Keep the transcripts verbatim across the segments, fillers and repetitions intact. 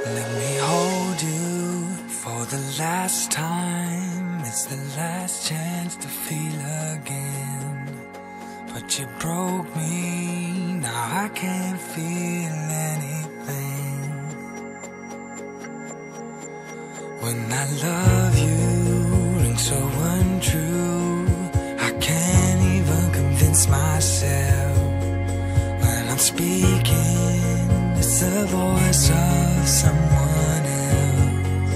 Let me hold you for the last time. It's the last chance to feel again. But you broke me, now I can't feel anything. When I love you rings so untrue, I can't even convince myself. When I'm speaking, it's the voice of someone else.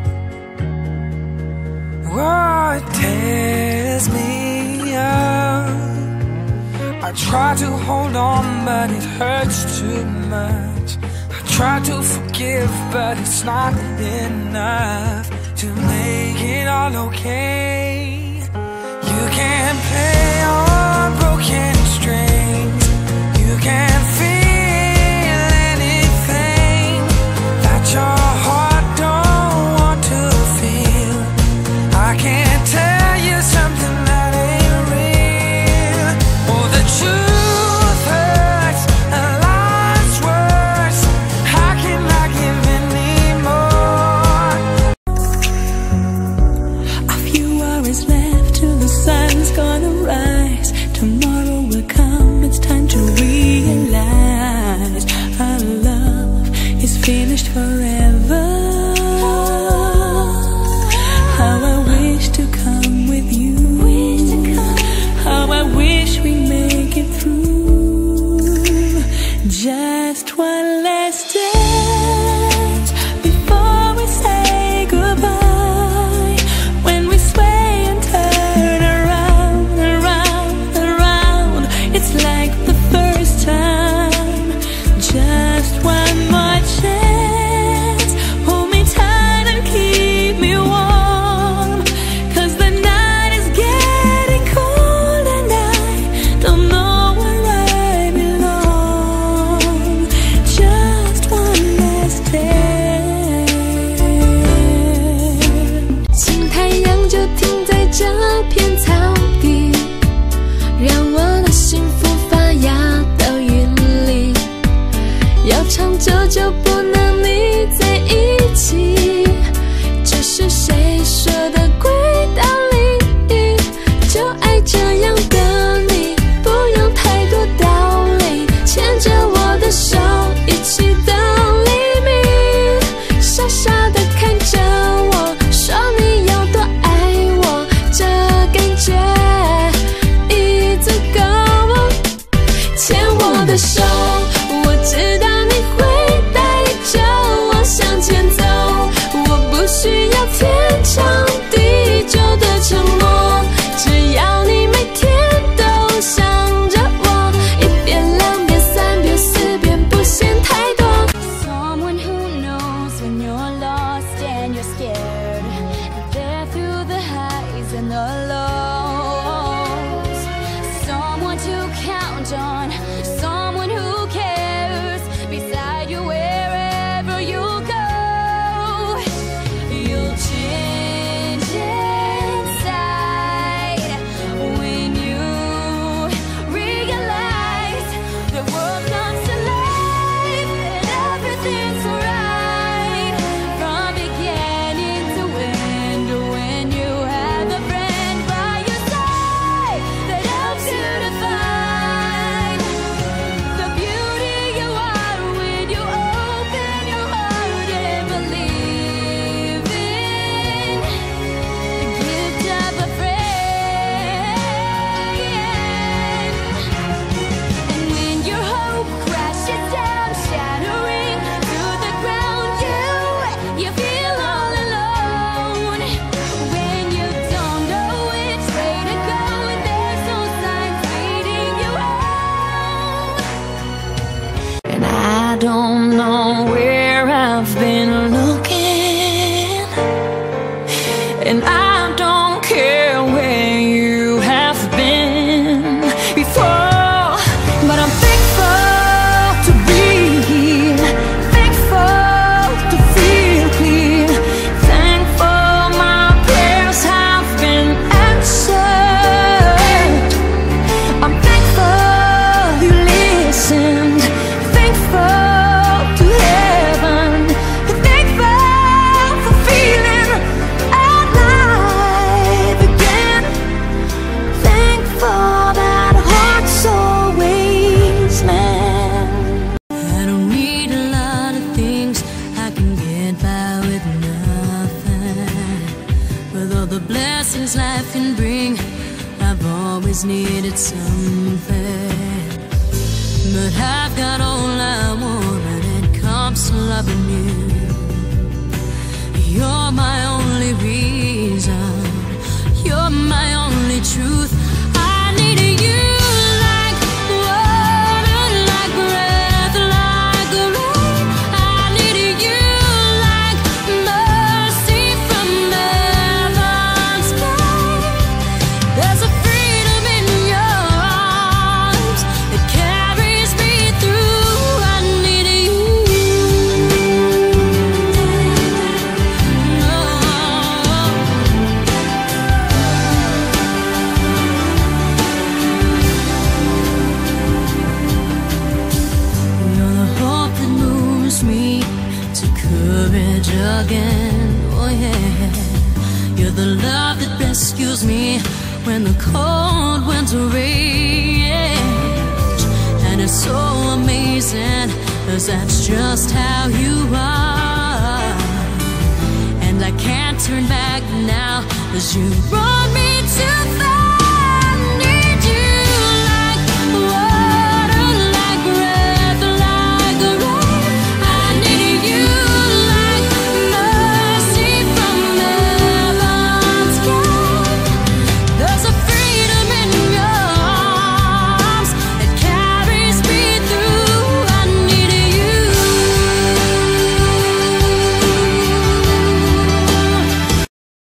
Oh, it tears me up. I try to hold on, but it hurts too much. I try to forgive, but it's not enough to make it all okay. You can't play on broken strings. You can't feel anything that your heart don't want to feel. I can't tell you something that ain't real. Oh, the truth hurts, and life's worse. How can I give anymore? A few hours left till the sun's gonna rise. Tomorrow will come, it's time to realize our love is finished forever. How I wish to come with you. How I wish we make it through. Just one last dance before we say goodbye. When we sway and turn around, around, around, it's like the first time. Just one more chance. Hold me tight and keep me warm, 'cause the night is getting cold and I don't know where I belong. Just one last dance. 新太阳就停在这片草地，让我的幸福发芽到云里。要长久就不能腻在一起，这是谁说的鬼道理？就爱这样的你，不用太多道理，牵着我的手一起等黎明，傻傻的看着我，说你有多爱我，这感觉已足够。牵我的手，我知道你会带着我向前走，我不需要天长地久的承诺，只要你每天都想着我，一遍两遍三遍四遍不嫌太多。Someone who knows when you're lost and you're scared, there through the highs and the lows. Someone to count on, someone who cares, beside you wherever you go. You'll change inside when you realize the world comes to life and everything's alright from beginning to end. When you have a friend by your side that helps you to find the beauty you are when you open your heart and believe in the gift of a friend. And when your hope crashes down, shattering through the always needed something, but I've got all I want when it comes to loving you. You're my only reason, you're my only truth. I need you like water, like breath, like rain. I need you like mercy from heaven's gate. There's a freedom in your arms that carries me through. I need you. You're the hope that moves me to courage again. Oh yeah. You're the love that rescues me when the cold winter rage. And it's so amazing, 'cause that's just how you are. And I can't turn back now, 'cause you brought me to